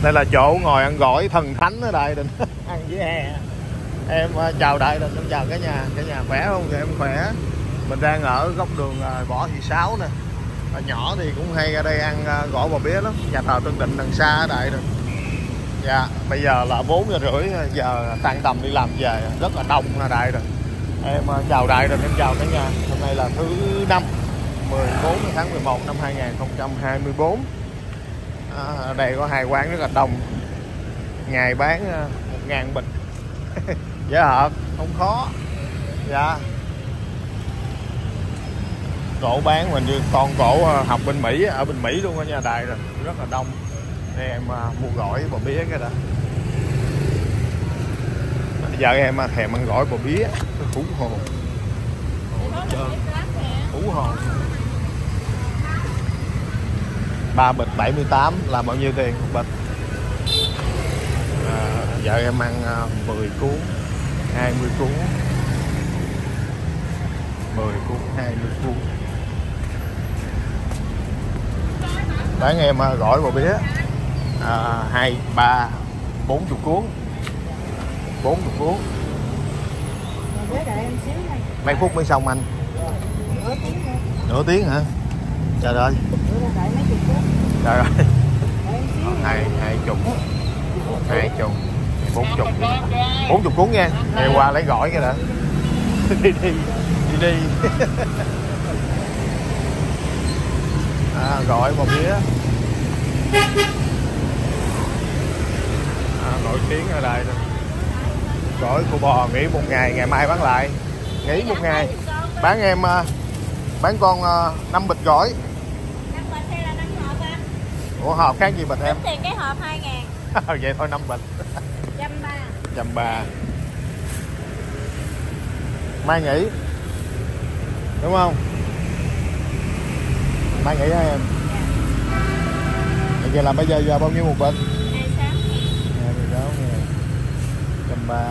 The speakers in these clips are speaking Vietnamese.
Đây là chỗ ngồi ăn gỏi thần thánh ở Đại Định. Ăn dưới hè. Em chào Đại Định, em chào cả nhà khỏe không? Thì em khỏe. Mình đang ở góc đường Võ Thị Sáu nè. Nhỏ thì cũng hay ra đây ăn gỏi bò bía lắm. Nhà thờ Tân Định đằng xa ở Đại Định. Dạ, bây giờ là 4 giờ rưỡi, giờ tan tầm đi làm về, rất là đông ở Đại Định. Em chào Đại Định, em chào cả nhà. Hôm nay là thứ 5, 14 tháng 11 năm 2024. Ở đây có 2 quán rất là đông. Ngày bán 1.000 bịch. Dễ hợt, không khó. Dạ. Cổ bán mình như con cổ học bên Mỹ, ở bên Mỹ luôn ở nhà Đại rồi, rất là đông. Đây em mua gỏi bò bía cái đã. Bây giờ em thèm ăn gỏi bò bía, hú hồn. Hú hồn. 3 bịch 78 là bao nhiêu tiền một bịch? Giờ em ăn 10 cuốn, 20 cuốn. 10 cuốn, 20 cuốn. Bán em gỏi bò bía 2, 3, 40 cuốn. 40 cuốn. Mấy phút mới xong anh? Nửa tiếng hả? Trời ơi. Trời ơi. 20, 40 cuốn nha. Ngày qua lấy gỏi cái đã. đi. Gỏi bò bía. Nổi tiếng ở đây rồi. Gỏi của bò nghỉ một ngày, ngày mai bán lại. Nghỉ một ngày. Bán em bán con 5 bịch gỏi. 5 bịch hay là 5 hộp anh? Ủa hộp khác gì bịch em? Tính tiền cái hộp 2.000. Vậy thôi 5 bịch. 130. 130. Mai nghỉ. Đúng không? Mai nghỉ hả em? Dạ. Vậy là bây giờ bao nhiêu một bịch? 26.000. 130.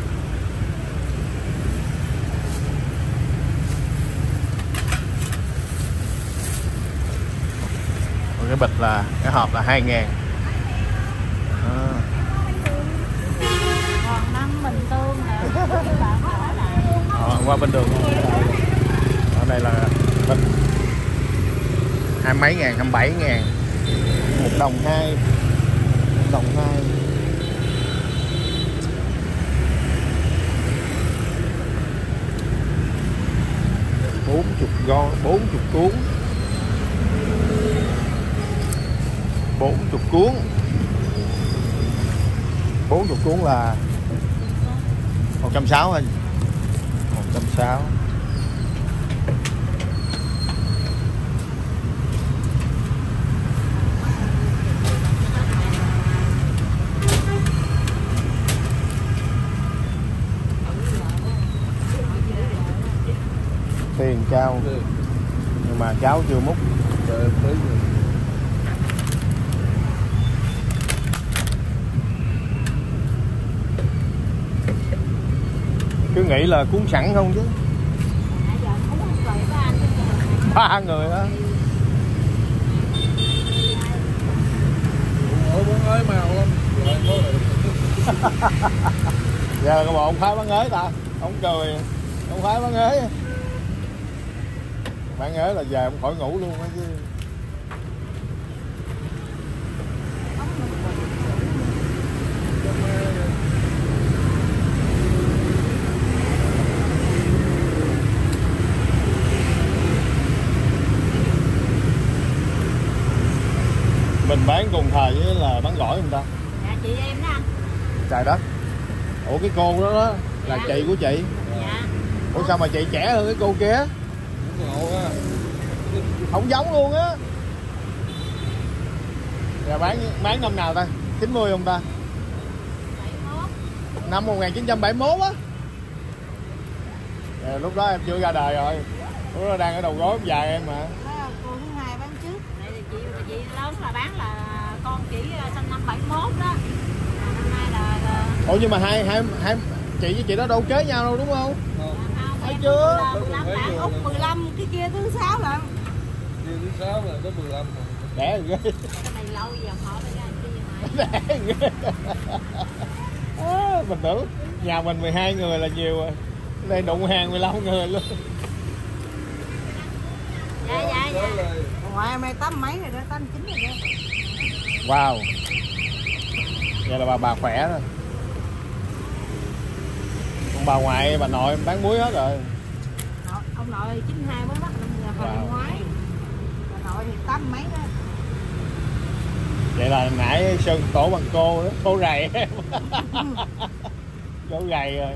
Cái bịch là cái hộp là 2.000. Còn 5 bình tương nữa. Qua bên đường. Ở đây là bịch 20 mấy ngàn, 27 ngàn. 1 đồng 2. 1 đồng 2. Gói 40 cuốn. 40 cuốn. 40 cuốn là 160 anh. 160. Tiền trao nhưng mà cháu chưa múc. Cứ nghĩ là cuốn sẵn không chứ. 3 người đó. ới màu lắm. Giờ các bọn phái bán ới ta. Ông cười. Ông phái bán ới. Bán ới là về ông khỏi ngủ luôn á chứ. Mình bán cùng thời với là bán gỏi không ta? Dạ chị em đó anh. Trời đất. Ủa cái cô đó đó là dạ. Chị của chị? Dạ. Ủa sao mà chị trẻ hơn cái cô kia? Không giống luôn á. Giờ bán năm nào ta? 90 không ta? 71. Năm 1971 á. Lúc đó em chưa ra đời rồi. Lúc đó đang ở đầu gối dài em mà. Cô thứ hai bán trước. Đây là chị lớn là bán là con chỉ sinh năm 71 đó. Năm nay là Ủa nhưng mà hai chị với chị đó đâu kế nhau đâu đúng không? Thấy chưa? 15 bạn Úc 15, cái kia thứ 6 lận. Kia thứ 6 là có 15 rồi. Đẻ rồi ghê. Cái này lâu giờ họ mới ra chi đẻ. Mình tưởng nhà mình 12 người là nhiều rồi, đây đụng hàng 15 người luôn. Dạ. Ngoại em đây 8 mấy rồi đó, 89 rồi đó. Wow, vậy là bà khỏe rồi. Còn bà ngoại bà nội bán muối hết rồi. Ông nội 92 mới bắt năm ngoái, bà nội thì 8 mấy đó. Vậy là nãy Sơn tổ bằng cô đó, cô gầy em. Cô gầy rồi.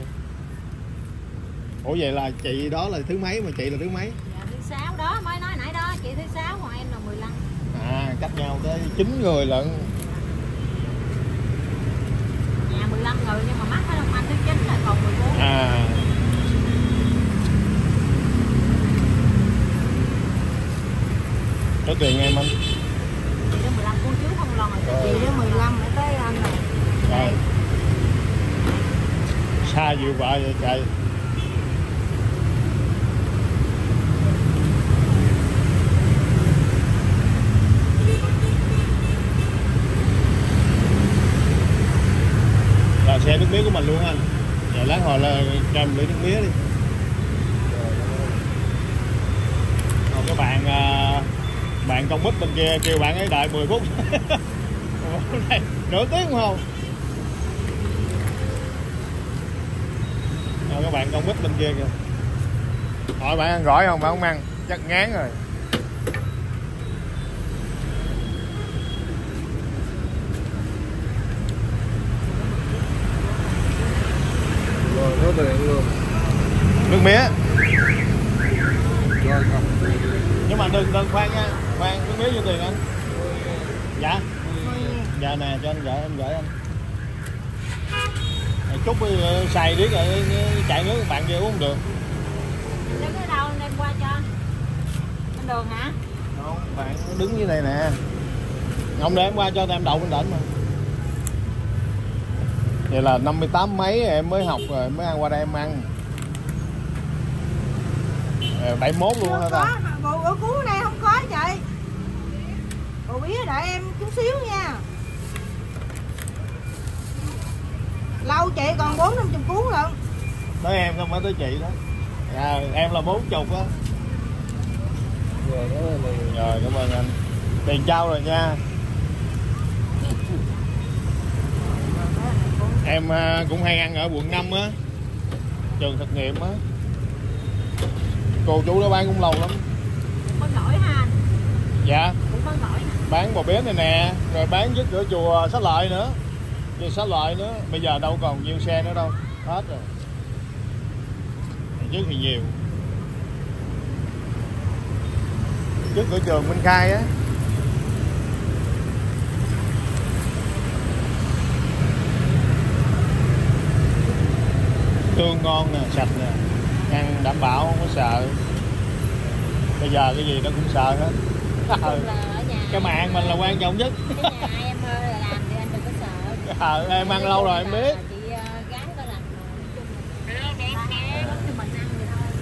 Ủa vậy là chị đó là thứ mấy mà chị là thứ mấy? Dạ thứ 6 đó, mới nói nãy đó, chị thứ 6 còn em là 15. À, cách nhau tới 9 người lận. Nhà 15 người nhưng mà mắc phải ông anh thứ 9 là còn 14. À. Có tiền em anh? Chị đó 15 con trước không lần rồi. Chị đó 15 mới tới anh rồi. Rồi. Xa dịu vợ vậy trời. Là xe nước mía của mình luôn anh. Giờ lát hồi là cho em lấy nước mía đi. Còn các bạn công mít bên kia kêu bạn ấy đợi 10 phút. Nửa tiếng không? Rồi các bạn công mít bên kia kìa. Hỏi bạn ăn gỏi không? Bạn không ăn, chắc ngán rồi. Rồi, có tiền luôn. Nước mía. Rồi không. Nhưng mà đừng khoan nha, khoan nước mía nhiêu tiền anh? Dạ. Dạ nè, cho anh gửi anh. Chút xài điếc rồi chạy nước bạn kia uống không được. Đứng ở đâu anh đem qua cho? Bên đường hả? Không, bạn đứng dưới này nè. Không để em qua cho em đậu bên đỉnh mà. Vậy là 58 mấy em mới học rồi mới ăn qua đây em ăn. 71 luôn hả ta? Bộ cú này không có chị. Bộ bía đợi em chút xíu nha. Lâu chị còn 4-50 cuốn lận. Tới em không phải tới chị đó. À, em là 40 á. Rồi cảm ơn anh. Tiền trao rồi nha. Em cũng hay ăn ở quận 5 á, trường thực nghiệm á. Cô chú đó bán cũng lâu lắm. Có nổi ha. Dạ. Cũng có nổi. Bán bò bến này nè, rồi bán trước cửa chùa Xá Lợi nữa. Chùa Xá Lợi nữa, bây giờ đâu còn nhiều xe nữa đâu, hết rồi. Trước thì nhiều. Trước cửa trường Minh Khai á. Tương ngon nè, sạch nè, ăn đảm bảo không có sợ. Bây giờ cái gì nó cũng sợ hết. Cái mạng mình là quan trọng nhất. Cái nhà em làm thì anh đừng có sợ. Em ăn lâu rồi em biết. Chị gái có làm cho mình ăn vậy thôi.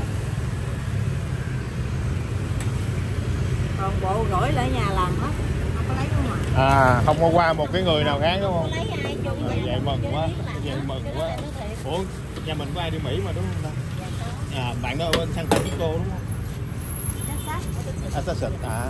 Còn bộ gỏi lại nhà làm hết, không có lấy đâu mà. À, không có qua một cái người nào khác đúng không? Lấy ai chung Vậy mừng quá, vậy mừng quá. Ủa, nhà mình có ai đi Mỹ mà đúng không ta? À, bạn đó ở bên San Francisco đúng không? Texas. À.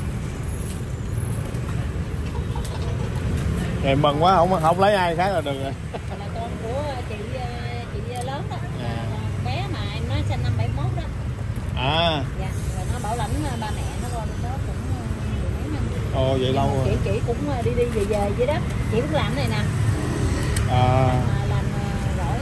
Em mừng quá, không lấy ai khác là được rồi. Là con của chị lớn đó. À. Bé mà em nói sinh năm 71 đó. À. Dạ, rồi nó bảo lãnh ba mẹ nó coi bên đó cũng mấy năm. Ồ vậy lâu rồi. Chị cũng đi về vậy đó. Chị cũng làm cái này nè. À. Làm gỏi.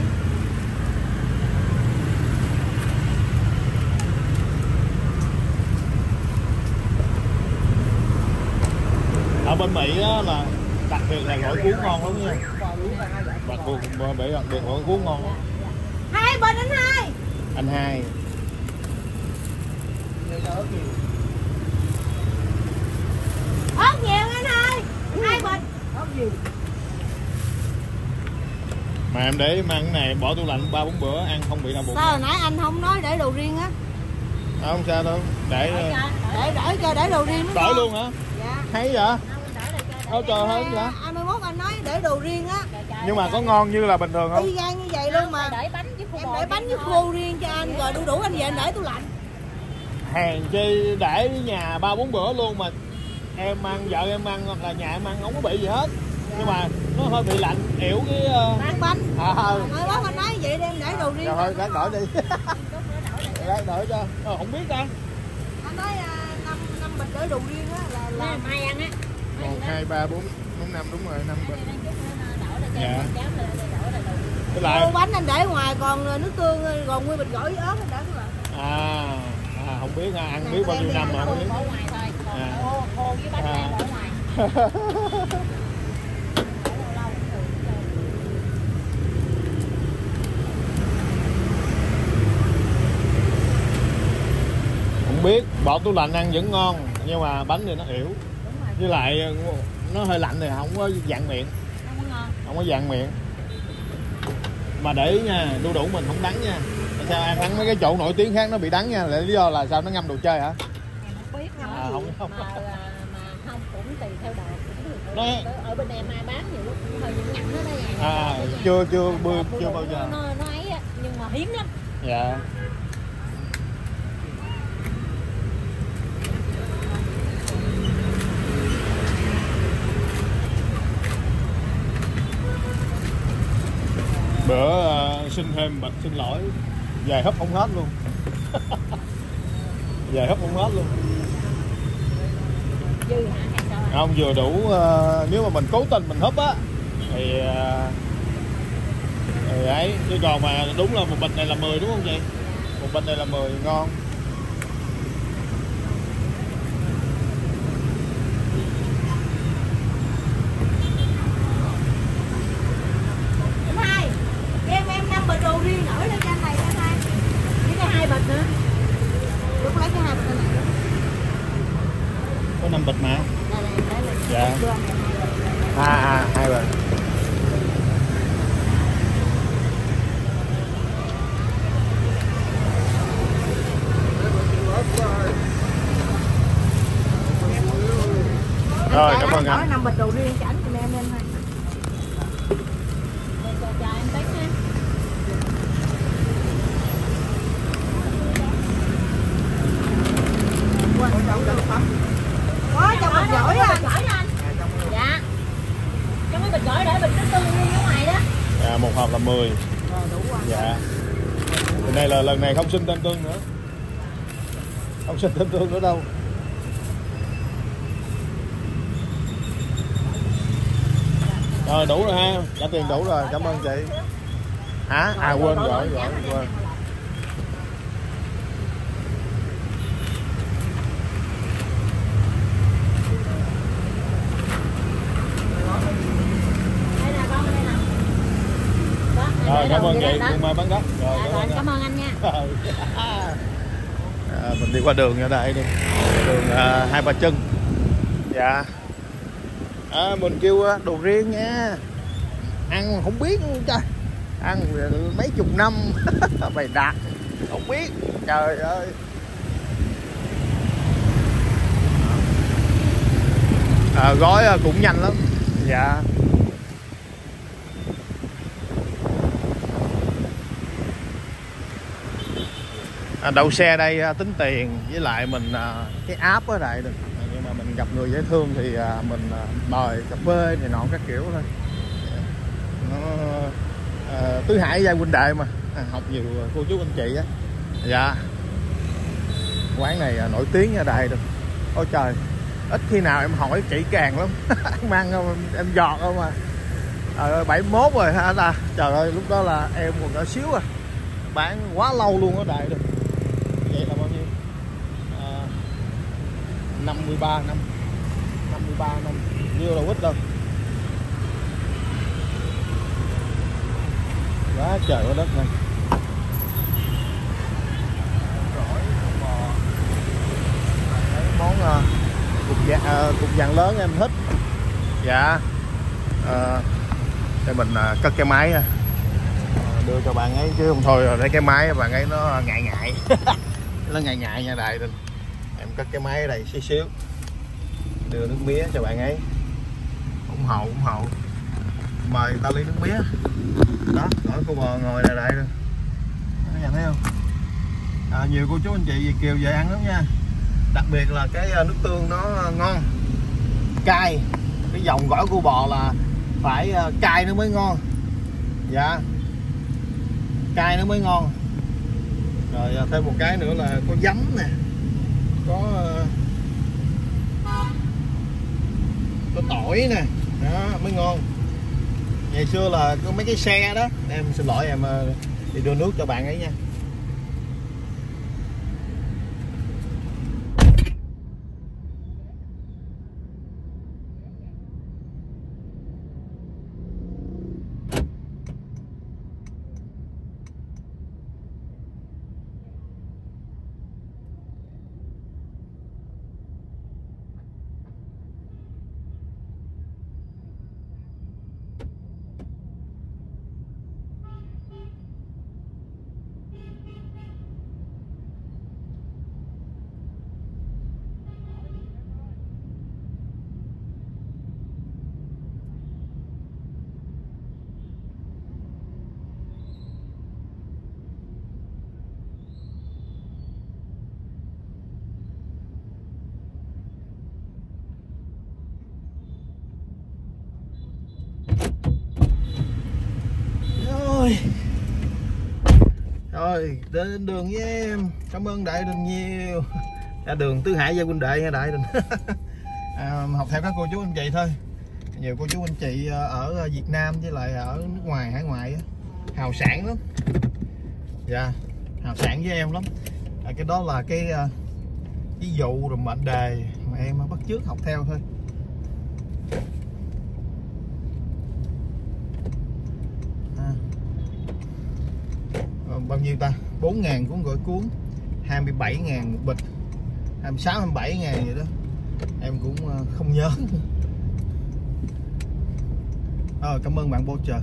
Ở bên Mỹ đó là đặc biệt là gỏi cuốn ngon lắm nha. Đặc biệt gỏi cuốn ngon lắm. Hai bên anh hai. Anh hai. Ớt nhiều anh hai. Hai bên. Ớt nhiều. Mà em để mang cái này bỏ tủ lạnh 3-4 bữa ăn không bị đau bụng. Sao hồi nãy anh không nói để đồ riêng á? Không sao đâu, để đồ riêng. đổi luôn hả? Dạ. Thấy vậy? Ôi trời ơi vậy. 21 anh nói để đồ riêng á. Nhưng mà có ngon như là bình thường không? Y gan như vậy luôn mà. Để bánh với khô bò. Em để bánh với khô riêng cho anh rồi đủ anh về anh để tủ lạnh. Hèn chi để ở nhà 3-4 bữa luôn mà em ăn, vợ em ăn hoặc là nhà em ăn không có bị gì hết. Nhưng mà nó hơi bị lạnh, yếu cái bánh. Thôi bác anh nói vậy đem để đồ riêng. thôi gác đổi đi. Gác đổi cho. Không biết ta. Anh nói 5 bịch để đồ riêng á là mai ăn á. 1, 2, 3, 4, 5 đúng rồi, 5 bịch. Dạ. Cái lại bánh anh để ngoài còn nước tương còn nguyên bịch gỏi với ớt anh để tủ lạnh. Không biết ha, ăn biết bao nhiêu năm mà không biết. Bỏ ngoài thôi, còn khô với bánh này bỏ ngoài. Không biết, bỏ tủ lạnh ăn vẫn ngon nhưng mà bánh thì nó yếu. Với lại nó hơi lạnh thì không có dặn miệng. Không có dặn miệng. Mà để ý nha, đu đủ mình không đắng nha. Sao ăn mấy cái chỗ nổi tiếng khác nó bị đắng nha, lý do là sao, nó ngâm đồ chơi hả? Em không biết không. Mà không cũng tùy theo đồ. Nó... Ở bên em ai bán nhiều lúc cũng hơi nhẫn nhẫn đó nha. Chưa bao giờ. Nó ấy á, nhưng mà hiếm lắm. Dạ. Bữa xin lỗi về hấp không hết luôn. Về hấp không hết luôn. Dư hả hay sao? Không, vừa đủ. Nếu mà mình cố tình mình hấp á thì ấy, chứ còn mà đúng là một bịch này là 10 đúng không chị? Một bịch này là 10 ngon. Em 5 bịch đồ riêng ở lên cho anh này anh hai. Với cái 2 bịch nữa. Lúc lấy cái 2 bịch này. Có 5 bịch mà. Dạ. 2 bịch. Rồi, cảm ơn anh. 5 bịch đồ riêng cho anh giùm em thôi. Cho em test nha. Có trong bịch gỏi anh. Dạ. Trong cái bịch gỏi để bịch nước tương ở ngoài đó. Một hộp là 10. Đủ rồi. Dạ. Này là lần này không xin tên tương nữa. Không xin tên tương nữa đâu. Rồi đủ rồi ha, trả tiền đủ rồi, cảm ơn chị. Hả? Quên rồi. Rồi cảm ơn chị, cùng mai bán đất. Rồi cảm ơn anh nha. Mình đi qua đường ở đây đi, đường Hai Bà Trưng. Dạ. Mình kêu đồ riêng nha, ăn mà không biết luôn trời, ăn mấy chục năm bày đặt không biết, trời ơi. Gói cũng nhanh lắm. Dạ. Đậu xe đây tính tiền với lại mình cái app ở đây được, nhưng mà mình gặp người dễ thương thì mình mời cà phê thì nọ các kiểu thôi. Nó tứ hải giai huynh đệ mà, học nhiều cô chú anh chị á. Dạ. Quán này nổi tiếng ở đây được. Ôi trời, ít khi nào em hỏi kỹ càng lắm. Mang em giọt không mà. 71 rồi hả ta? Trời ơi, lúc đó là em còn nhỏ xíu à. Bán quá lâu luôn ở đây được. Vậy là bao nhiêu? 53 năm. 53 năm. Nhiêu là quýt đâu. Quá trời quá đất này. Món cục vàng lớn em thích. Dạ. Để mình cất cái máy đưa cho bạn ấy, chứ không thôi rồi lấy cái máy bạn ấy nó ngại nó ngại nha Đại. Em cất cái máy ở đây xíu đưa nước mía cho bạn ấy. ủng hộ. Mời ta ly nước mía. Đó, gỏi cô bò ngồi đại đại rồi. Các nhà thấy không? Nhiều cô chú anh chị Việt kiều về ăn lắm nha. Đặc biệt là cái nước tương nó ngon, cay. Cái dòng gỏi cô bò là phải cay nó mới ngon. Dạ, cay nó mới ngon. Rồi thêm một cái nữa là có giấm nè, có tỏi nè, đó mới ngon. Ngày xưa là có mấy cái xe đó, em xin lỗi em đi đưa nước cho bạn ấy nha. Rồi đến đường với em. Cảm ơn Đại Đình nhiều. Đường Tứ Hải Gia Huynh Đệ nha Đại Đình. Học theo các cô chú anh chị thôi. Nhiều cô chú anh chị ở Việt Nam với lại ở nước ngoài, hải ngoại hào sản lắm. Dạ, hào sản với em lắm. Cái đó là cái ví dụ rồi mệnh đề mà em bắt chước học theo thôi. Bao nhiêu ta? 4.000 cuốn gỏi cuốn, 27.000 một bịch, 26 27.000 vậy đó. Em cũng không nhớ. Cảm ơn bạn Bocher.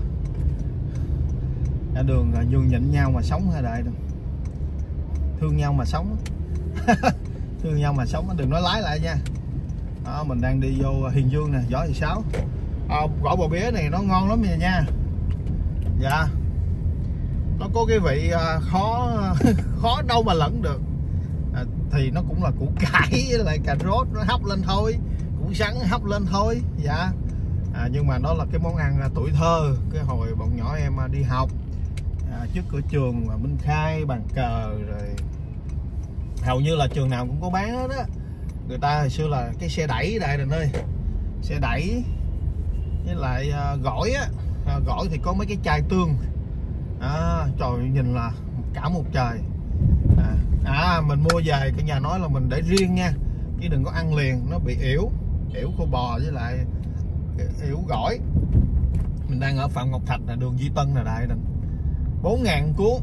Đường nhường nhịn nhau mà sống hả Đại Đình? Thương nhau mà sống. Thương nhau mà sống, đừng nói lái lại nha. Đó, mình đang đi vô Hiền Dương nè, gió thì 6. Gỏi bò bía này nó ngon lắm nha. Dạ, nó có cái vị khó đâu mà lẫn được. Thì nó cũng là củ cải với lại cà rốt nó hấp lên thôi, củ sắn hấp lên thôi. Dạ, nhưng mà nó là cái món ăn tuổi thơ, cái hồi bọn nhỏ em đi học trước cửa trường mà Minh Khai, Bàn Cờ, rồi hầu như là trường nào cũng có bán hết á. Người ta hồi xưa là cái xe đẩy Đại Đình ơi, xe đẩy với lại gỏi á. Gỏi thì có mấy cái chai tương. Trời, nhìn là cả một trời. Mình mua về cả nhà nói là mình để riêng nha, chứ đừng có ăn liền, nó bị yểu khô bò với lại yểu gỏi. Mình đang ở Phạm Ngọc Thạch là đường Duy Tân là Đại Đình. 4.000 cuốn,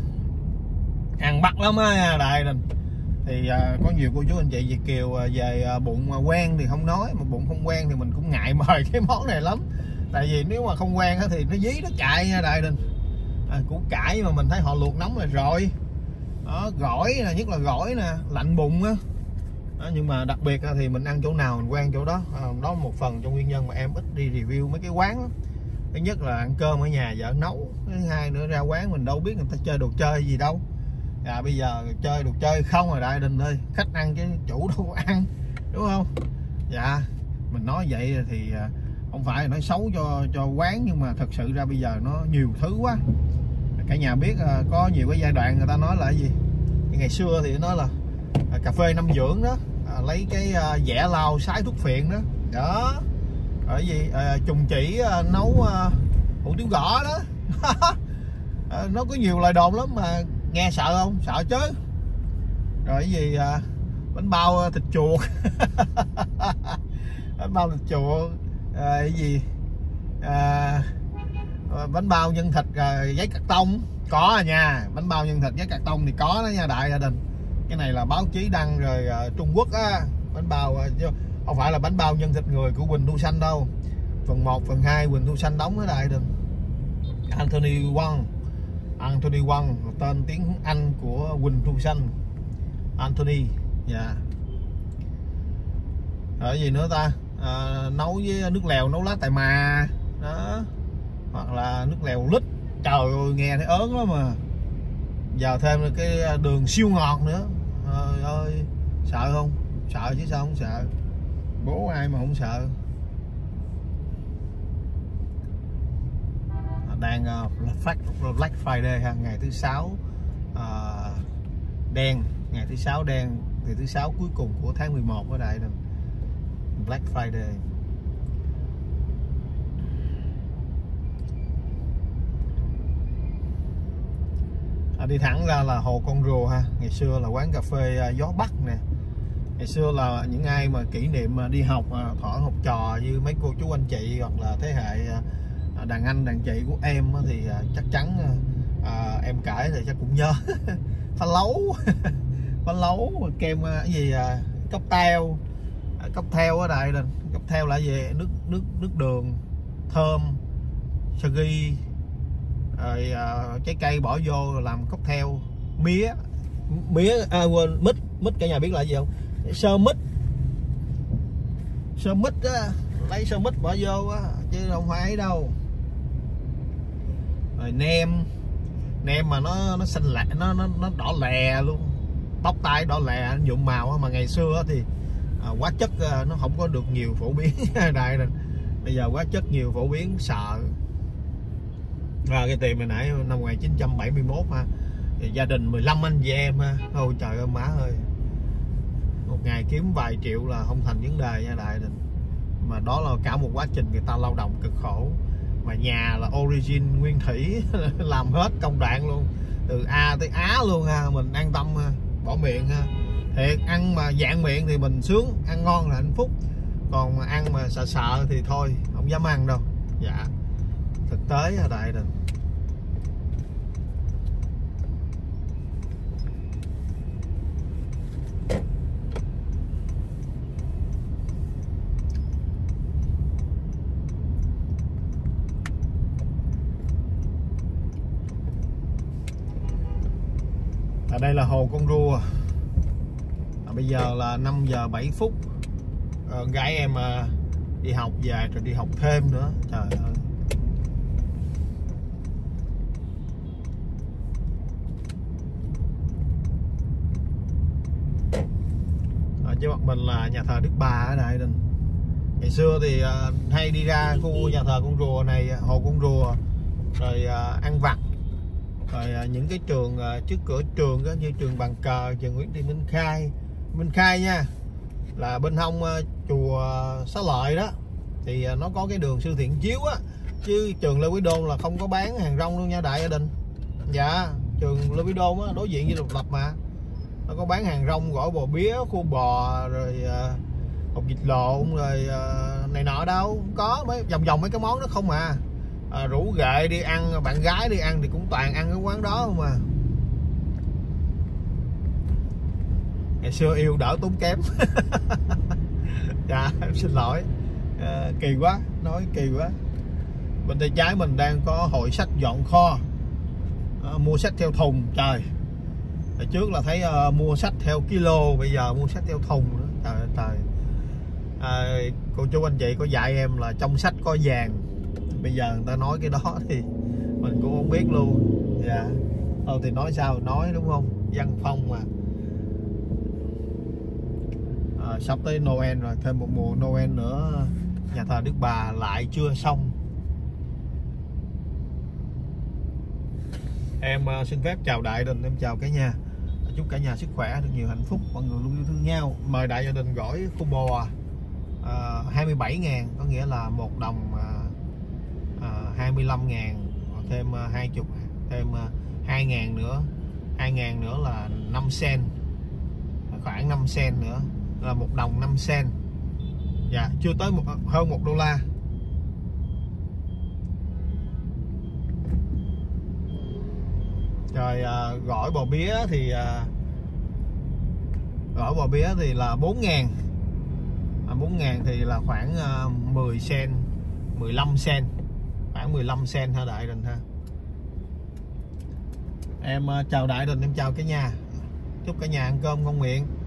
ăn bắt lắm á Đại Đình. Thì có nhiều cô chú anh chị Việt kiều về bụng quen thì không nói, mà bụng không quen thì mình cũng ngại mời cái món này lắm. Tại vì nếu mà không quen thì nó dí nó chạy nha Đại Đình. Củ cải mà mình thấy họ luộc nóng rồi. Đó, gỏi nè, nhất là gỏi nè, lạnh bụng á. Nhưng mà đặc biệt thì mình ăn chỗ nào mình quen chỗ đó. Đó là một phần trong nguyên nhân mà em ít đi review mấy cái quán lắm. Thứ nhất là ăn cơm ở nhà vợ nấu, thứ hai nữa ra quán mình đâu biết người ta chơi đồ chơi gì đâu. Bây giờ chơi đồ chơi không rồi Đại Đình ơi, khách ăn chứ chủ đâu có ăn, đúng không? Dạ, mình nói vậy thì không phải nói xấu cho quán, nhưng mà thật sự ra bây giờ nó nhiều thứ quá. Cả nhà biết có nhiều cái giai đoạn người ta nói là cái gì. Ngày xưa thì nói là cà phê năm dưỡng đó, lấy cái dẻ lau sái thuốc phiện đó. Đó, ở gì trùng chỉ nấu hủ tiếu gõ đó. Nó có nhiều lời đồn lắm mà nghe sợ không? Sợ chứ. Rồi cái gì bánh bao thịt chuột. Bánh bao thịt chuột, cái gì bánh bao nhân thịt giấy cạc tông có nha. Bánh bao nhân thịt giấy cạc tông thì có đó nha Đại Đình. Cái này là báo chí đăng rồi, Trung Quốc á. Bánh bao không phải là bánh bao nhân thịt người của Quỳnh Thu Xanh đâu. Phần 1, phần 2 Quỳnh Thu Xanh đóng ở Đại Đình. Anthony Wong là tên tiếng Anh của Quỳnh Thu Xanh. Anthony. Dạ. Rồi gì nữa ta? nấu với nước lèo, nấu lá tài mà đó, hoặc là nước lèo lít. Trời ơi nghe thấy ớn lắm mà. Giờ thêm cái đường siêu ngọt nữa. Trời ơi, sợ không? Sợ chứ sao không sợ. Bố ai mà không sợ. Đang Black Friday ha, ngày thứ sáu đen, ngày thứ sáu đen, ngày thứ sáu cuối cùng của tháng 11 ở đây nè. Black Friday. Đi thẳng ra là hồ Con Rùa ha. Ngày xưa là quán cà phê Gió Bắc nè. Ngày xưa là những ai mà kỷ niệm đi học, thọ học trò như mấy cô chú anh chị hoặc là thế hệ đàn anh đàn chị của em thì chắc chắn em kể thì chắc cũng nhớ. Phá lấu phá lấu kem cái gì cốc theo ở đây. Cốc theo là gì? Nước đường thơm sagi rồi trái cây bỏ vô rồi làm cốc theo. Mía quên, mít cả nhà biết là gì không? Sơ mít á, lấy sơ mít bỏ vô á chứ không phải ấy đâu. Rồi nem mà nó xanh lẹ, nó đỏ lè luôn, tóc tai đỏ lè, nhuộm màu. Mà ngày xưa thì hóa chất nó không có được nhiều phổ biến ở đây rồi. Bây giờ hóa chất nhiều phổ biến sợ. Cái tiệm này nãy năm 1971 ha, thì gia đình 15 anh chị em ha. Ôi trời ơi má ơi, một ngày kiếm vài triệu là không thành vấn đề nha đại đình. Mà đó là cả một quá trình người ta lao động cực khổ. Mà nhà là origin nguyên thủy làm hết công đoạn luôn, từ A tới Á luôn ha. Mình an tâm ha, bỏ miệng ha. Thiệt, ăn mà dạng miệng thì mình sướng, ăn ngon là hạnh phúc. Còn mà ăn mà sợ thì thôi, không dám ăn đâu. Dạ, thực tế ở đại đình. Ở đây là hồ Con Rùa. Bây giờ là 5 giờ 7 phút. Gái em đi học về rồi đi học thêm nữa. Trời ơi. Trước mặt mình là nhà thờ Đức Bà ở đây. Ngày xưa thì hay đi ra khu nhà thờ Con Rùa này, hồ Con Rùa, rồi ăn vặt. Rồi những cái trường trước cửa trường đó, như trường Bàn Cờ, trường Nguyễn Thị Minh Khai nha, là bên hông chùa Xá Lợi đó, thì nó có cái đường Sư Thiện Chiếu á. Chứ trường Lê Quý Đôn là không có bán hàng rong luôn nha đại gia đình. Dạ, trường Lê Quý Đôn á, đối diện với Độc Lập mà, nó có bán hàng rong, gỏi bò bía, khô bò, rồi hột vịt lộn, rồi này nọ đâu. Không có, mấy vòng mấy cái món đó không à. Rủ ghệ đi ăn, bạn gái đi ăn thì cũng toàn ăn cái quán đó không à. Ngày xưa yêu đỡ tốn kém. Dạ em xin lỗi. Kỳ quá, nói kỳ quá. Bên tay trái mình đang có hội sách dọn kho. Mua sách theo thùng. Trời, hồi trước là thấy mua sách theo kilo, bây giờ mua sách theo thùng nữa. Trời ơi trời. Cô chú anh chị có dạy em là trong sách có vàng. Bây giờ người ta nói cái đó thì mình cũng không biết luôn. Dạ. Thì nói sao nói, đúng không? Văn phong mà. Sắp tới Noel rồi, thêm một mùa Noel nữa. Nhà thờ Đức Bà lại chưa xong. Em xin phép chào đại đình, em chào cả nhà. Chúc cả nhà sức khỏe, được nhiều hạnh phúc, mọi người luôn yêu thương nhau. Mời đại gia đình gỏi khô bò 27.000, có nghĩa là 1 đồng 25.000, thêm 20, thêm 2.000 nữa. 2.000 nữa là 5 cent, khoảng 5 cent nữa là 1 đồng 5 cent. Dạ, chưa tới hơn 1 đô la. Rồi gỏi bò bía thì là 4.000. 4.000 thì là khoảng 10 cent, 15 cent, khoảng 15 cent ha đại đình ha. Em chào đại đình, em chào cả nhà. Chúc cả nhà ăn cơm ngon miệng.